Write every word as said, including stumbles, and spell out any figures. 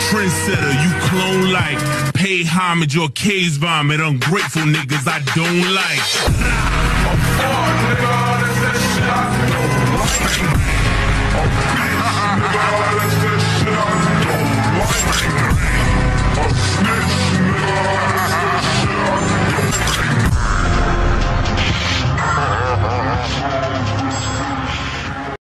trendsetter, you clone like. Pay homage or case vomit, ungrateful niggas I don't like. I'm far, nigga, that's that shit I don't like.